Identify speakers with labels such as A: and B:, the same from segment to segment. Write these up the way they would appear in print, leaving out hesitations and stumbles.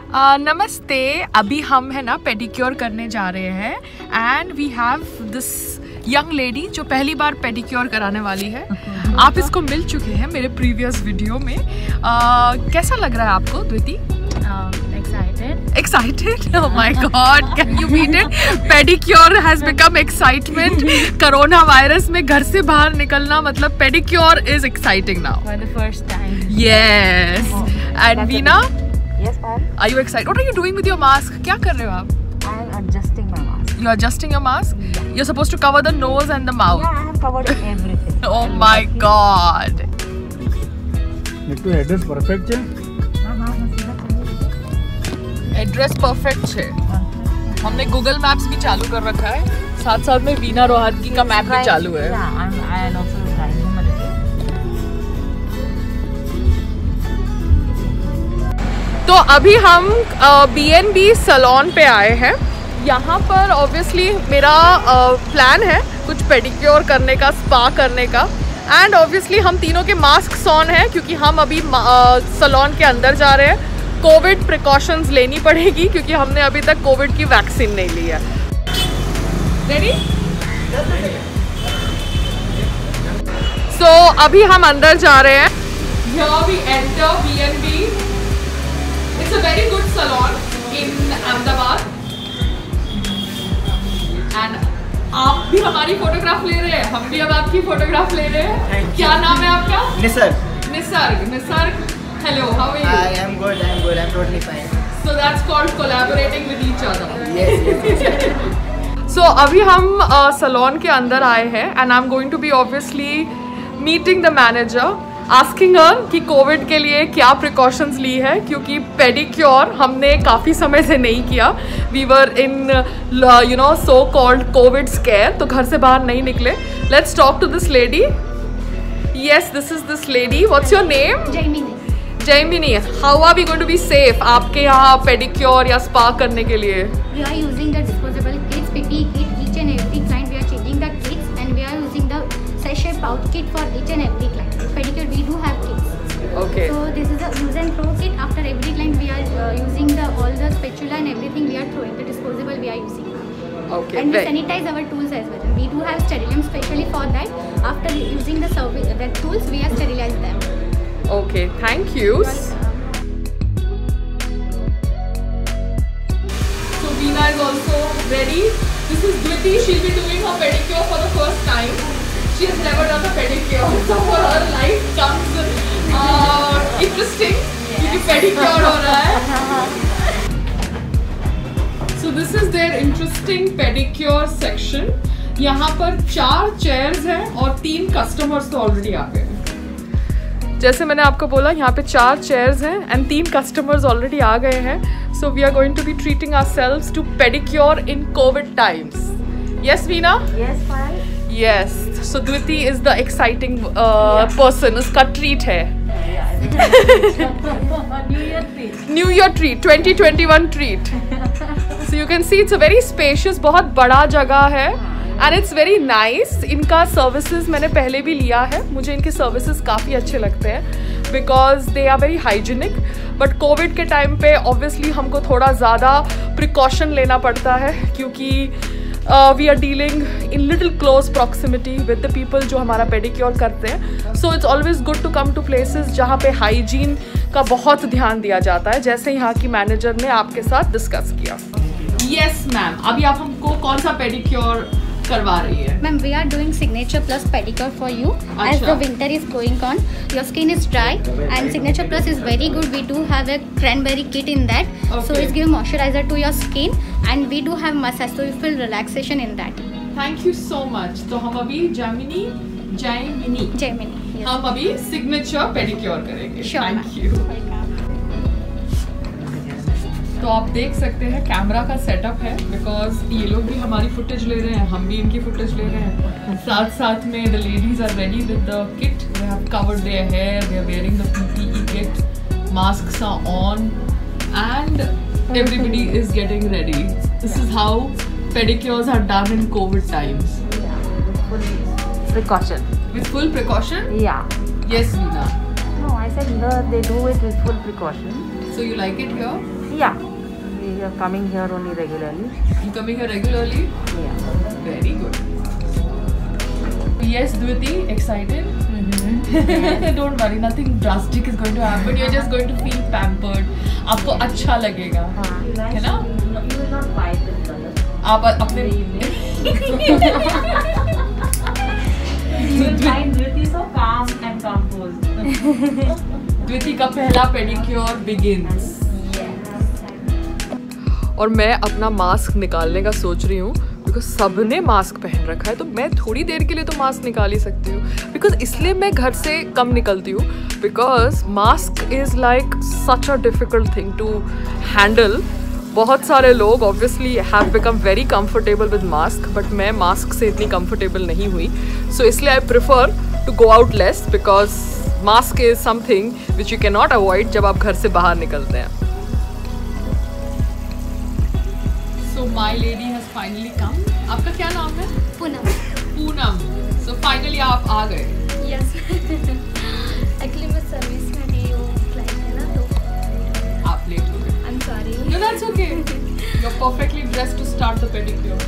A: नमस्ते। अभी हम है ना पेडिक्योर करने जा रहे हैं and we have this young lady जो पहली बार पेडिक्योर कराने वाली है। आप इसको मिल चुके हैं मेरे प्रीवियस वीडियो में। कैसा लग रहा है आपको द्विति? Excited? Oh my God! Can you beat it? Pedicure has become excitement. Corona virus में घर से बाहर निकलना मतलब pedicure is exciting now.
B: For the first time.
A: Yes.
B: Oh,
A: and Veena?
B: Yes, ma'am.
A: Are you excited? What are you doing with your mask? क्या कर रहे हो आप?
B: I am adjusting my mask.
A: You are adjusting your mask?
B: Yeah.
A: You're supposed to cover the nose and the mouth.
B: Yeah, I have covered everything.
A: Oh my God!
C: એટલું address perfect છે?
A: Address perfect है। हमने Google maps भी चालू कर रखा है, साथ साथ में वीना रोहतगी का मैप भी चालू है। तो अभी हम B&B सैलून पे आए हैं। यहाँ पर ऑब्वियसली मेरा प्लान है कुछ पेडिक्योर करने का, स्पा करने का, एंड ऑब्वियसली हम तीनों के मास्क ऑन हैं क्योंकि हम अभी सैलून के अंदर जा रहे हैं। कोविड प्रिकॉशंस लेनी पड़ेगी क्योंकि हमने अभी तक कोविड की वैक्सीन नहीं ली है। रेडी? सो अभी हम अंदर जा रहे हैं। Here we enter B&B. It's a very good salon in Ahmedabad. And आप भी हमारी फोटोग्राफ ले रहे हैं, हम भी अब आपकी फोटोग्राफ ले रहे हैं। क्या नाम है आपका?
D: Nisarga.
A: Nisarga. Hello, how are you?
D: I am good. I'm totally fine.
A: So that's called collaborating with each other.
D: Yes.
A: So अभी हम सैलून के अंदर आए हैं and I'm going to be obviously meeting the manager, asking her कि COVID के लिए क्या precautions ली है क्योंकि pedicure हमने काफ़ी समय से नहीं किया। We were in so called COVID scare, तो घर से बाहर नहीं निकले। Let's talk to this lady. Yes, this is this lady. What's your name? Jaimini, how are we going to be safe आपके यहाँ पेडिक्योर या स्पा करने के लिए?
E: We are using the disposable kits, PPE kit. Each and every client we are changing the kits, and we are using the sachet pouch kit for each and every client. Pedicure we do have kits.
A: Okay.
E: So this is a use and throw kit. After every client we are using all the spatula and everything we are throwing. The disposable we are using.
A: Okay.
E: And we sanitize our tools as well. We do have Sterilium specially for that. After using the tools we are sterilize them.
A: Okay, thank you. So Veena is also ready. This is Dviti. She'll be doing her pedicure for the first time. She has never done a pedicure, so for her life comes interesting क्योंकि pedicure हो रहा है. So this is their interesting pedicure section. यहाँ पर 4 chairs हैं और 3 customers तो already आ गए हैं। जैसे मैंने आपको बोला यहाँ पे 4 चेयर्स हैं एंड 3 कस्टमर्स ऑलरेडी आ गए हैं। So we are going to be treating ourselves to pedicure in COVID times. Yes Veena?
B: Yes, fine.
A: Yes. So Dviti is the exciting person, उसका ट्रीट है। New year treat 2021 treat. So you can see it's a very spacious, बहुत बड़ा जगह है and it's very nice. इनका services मैंने पहले भी लिया है, मुझे इनके सर्विसेज काफ़ी अच्छे लगते हैं because they are very hygienic. But COVID के टाइम पे ऑब्वियसली हमको थोड़ा ज़्यादा प्रिकॉशन लेना पड़ता है क्योंकि we are dealing in little close proximity with the people जो हमारा पेडिक्योर करते हैं। So it's always good to come to places जहाँ पे हाइजीन का बहुत ध्यान दिया जाता है, जैसे यहाँ की मैनेजर ने आपके साथ डिस्कस किया। यस मैम, अभी आप हमको कौन सा पेडिक्योर करवा रही है?
E: Ma'am, we are doing Signature Plus pedicure for you. As the winter is going on, your skin is dry, and Signature Plus is very good. We do have a cranberry kit in that, so it's give moisturizer to your skin, and we do have massage, so you feel relaxation in that.
A: Thank you so much. तो हम अभी Jaimini,
E: Yes.
A: हम अभी signature pedicure करेंगे।
E: Sure,
A: Thank you. तो आप देख सकते हैं कैमरा का सेटअप है बिकॉज ये लोग भी हमारी फुटेज ले रहे हैं, हम भी इनकी फुटेज ले रहे हैं। साथ साथ में the ladies are ready with the kit, they have covered their hair, they are wearing the PPE kit, masks are on and everybody is getting ready. This is how pedicures are done in COVID times.
B: Precaution.
A: With full precaution?
B: Yeah.
A: Yes, Veena.
B: No, I said they do it with full precaution.
A: So you like it here?
B: Yeah, we are coming here only regularly.
A: You coming here regularly?
B: Yeah.
A: Very good. Yes, Dviti, excited? Don't worry, nothing drastic is going to happen. You're just going to feel pampered. आपको अच्छा लगेगा, है ना?
B: You will not fight with color.
A: आप अपने
B: You will find Dviti so calm and composed.
A: द्विति का पहला pedicure begins. और मैं अपना मास्क निकालने का सोच रही हूँ बिकॉज सबने मास्क पहन रखा है, तो मैं थोड़ी देर के लिए तो मास्क निकाल ही सकती हूँ. बिकॉज इसलिए मैं घर से कम निकलती हूँ because mask is like such a difficult thing to handle. बहुत सारे लोग obviously have become very comfortable with mask, but मैं मास्क से इतनी कंफर्टेबल नहीं हुई. सो इसलिए I prefer to go out less because mask is something which you can not avoid जब आप घर से बाहर निकलते हैं. So my lady has finally come. आपका क्या नाम है?
E: पूनम.
A: पूनम. सो फाइनली आप आ गए.
E: यस. एक्चुअली मैं सर्विस में थी, वो फ्लाइट है ना, तो
A: आप लेट हो गए.
E: I am sorry.
A: No, that's okay. You're perfectly dressed to start the pedicure.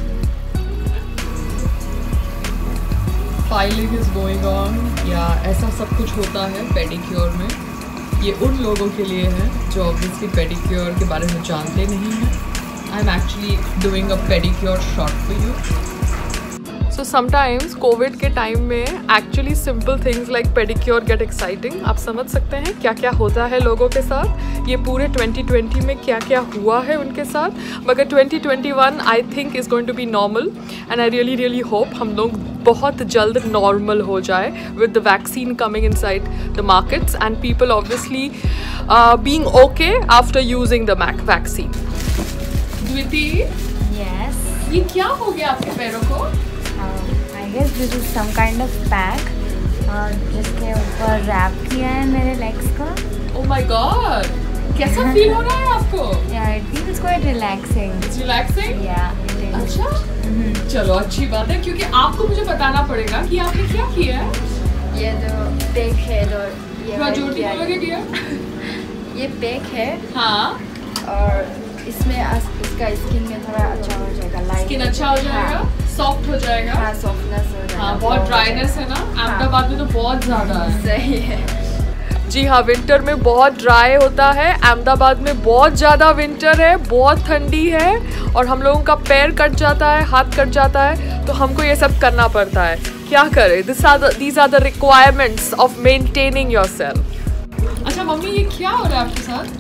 A: Filing is going on. Yeah, ऐसा सब कुछ होता है pedicure में. ये उन लोगों के लिए है जो obviously pedicure के बारे में जानते नहीं हैं. I'm actually doing a pedicure shot for you. So sometimes COVID के टाइम में actually simple things like pedicure get exciting. आप समझ सकते हैं क्या क्या होता है लोगों के साथ. ये पूरे 2020 में क्या क्या हुआ है उनके साथ. मगर 2021 I think is going to be normal and I really hope हम लोग बहुत जल्द normal हो जाए with the vaccine coming inside the markets and people obviously being okay after using the vaccine. द्विति,
B: Yes.
A: ये क्या हो गया आपके पैरों को?
B: I guess this is some kind of pack जिसके ऊपर रैप किया है मेरे legs का.
A: Oh my God! कैसा फील हो रहा है आपको?
B: Yeah, it feels quite relaxing.
A: It's relaxing?
B: Yeah, it is.
A: अच्छा, चलो अच्छी बात है क्योंकि आपको मुझे बताना पड़ेगा कि आपने क्या किया है.
B: ये जो पैक है जो
A: थोड़ा जोर से बोलोगे डियर?
B: ये पैक है
A: हाँ.
B: और इसमें इसका स्किन में थोड़ा अच्छा हो जाएगा. लाइट
A: स्किन अच्छा हो जाएगा, सॉफ्ट हो जाएगा.
B: हाँ, सॉफ्टनेस हो जाएगा.
A: हाँ, बहुत ड्राइनेस है ना अहमदाबाद में तो बहुत ज़्यादा है.
B: सही है.
A: जी हाँ, विंटर में बहुत ड्राई होता है. अहमदाबाद में बहुत ज़्यादा विंटर है, बहुत ठंडी है और हम लोगों का पैर कट जाता है, हाथ कट जाता है, तो हमको ये सब करना पड़ता है. क्या करें? these are the requirements of maintaining yourself. अच्छा मम्मी, ये क्या हो रहा है आपके साथ?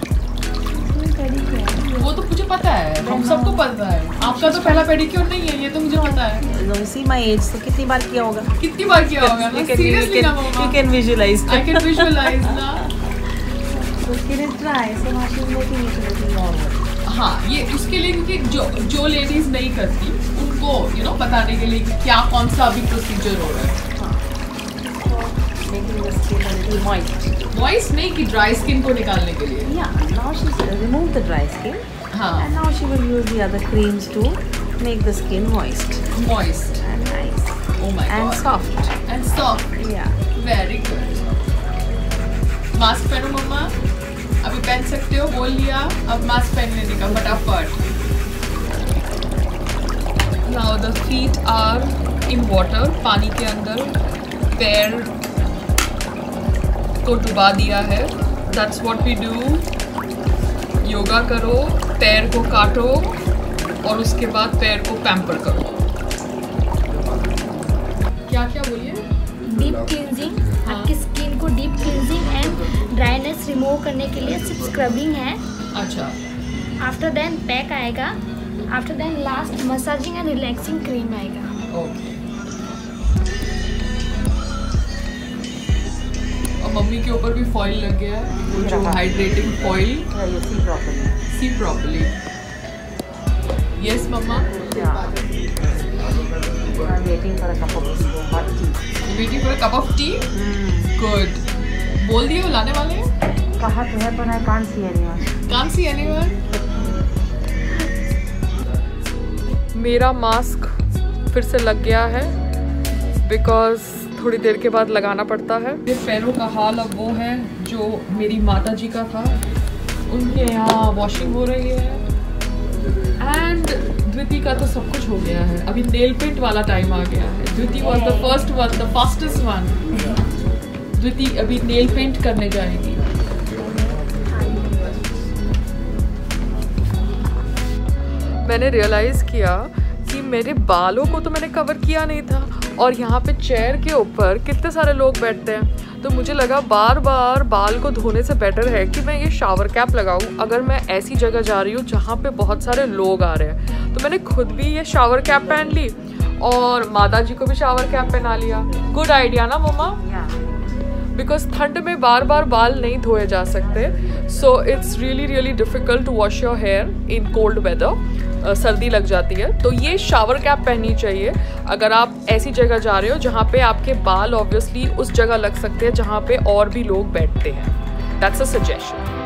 A: वो तो मुझे पता है, हम सबको पता है. आपका तो पहला पेडिक्योर नहीं है, ये तो मुझे पता है.
D: See my age, तो कितनी बार किया होगा?
A: कितनी बार किया होगा ना? Seriously ना मम्मा?
D: You can visualize.
A: I can visualize ना.
B: So skin is dry, so now she's making it a little normal.
A: हाँ, ये उसके लिए क्योंकि जो लेडीज नहीं करती उनको बताने के लिए कि क्या कौन सा अभी प्रोसीजर हो रहा है.
B: Making the skin a little moist.
A: Moist नहीं कि ड्राई स्किन को निकालने के लिए.
B: Yeah, now she's removed the dry skin
A: हाँ,
B: and now she will use the other creams to make the skin moist
A: moist.
B: and nice
A: Oh my
B: and
A: God.
B: soft.
A: And soft.
B: Yeah.
A: Very good. Mask पहनो mama. अभी पहन सकते हो, बोल लिया. अब mask पहन लेने का फटाफट. Now the feet are in water. पानी के अंदर पैर को डुबा दिया है. That's what we do. Yoga करो, पैर को काटो और उसके बाद पैर को पैम्पर करो. क्या क्या बोलिए?
E: Deep cleansing. आपकी स्किन को deep cleansing and dryness remove करने के लिए सिर्फ स्क्रबिंग है.
A: अच्छा.
E: आफ्टर देन पैक आएगा. After then last massaging and relaxing cream आएगा.
A: ओके. और मम्मी के ऊपर भी फॉइल लग गया है, वो जो hydrating foil.
B: Yeah, you see properly.
A: See properly. Yes mama.
B: Yeah. I'm waiting for a cup of hot tea.
A: Waiting for a cup of T. Good. बोल दिए वो लाने वाले हैं.
B: कहा तो है पर I can't see anyone.
A: Can't see anyone. मेरा मास्क फिर से लग गया है बिकॉज थोड़ी देर के बाद लगाना पड़ता है. मेरे पैरों का हाल अब वो है जो मेरी माता जी का था. उनके यहाँ वॉशिंग हो रही है एंड द्विति का तो सब कुछ हो गया है। अभी नेल पेंट वाला टाइम आ गया है। Dviti was the first one, the fastest one. Dviti अभी नेल पेंट करने जाएगी। मैंने रियलाइज किया कि मेरे बालों को तो मैंने कवर किया नहीं था और यहाँ पे चेयर के ऊपर कितने सारे लोग बैठते हैं, तो मुझे लगा बार बार बाल को धोने से बेटर है कि मैं ये शावर कैप लगाऊं अगर मैं ऐसी जगह जा रही हूँ जहाँ पे बहुत सारे लोग आ रहे हैं। तो मैंने खुद भी ये शावर कैप पहन ली और माता जी को भी शावर कैप पहना लिया। गुड आइडिया ना मम्मा? बिकॉज ठंड में बार बार बाल नहीं धोए जा सकते, so it's really difficult to wash your hair in cold weather. सर्दी लग जाती है, तो ये शावर कैप पहननी चाहिए अगर आप ऐसी जगह जा रहे हो जहाँ पे आपके बाल ऑब्वियसली उस जगह लग सकते हैं जहाँ पे और भी लोग बैठते हैं। That's a suggestion.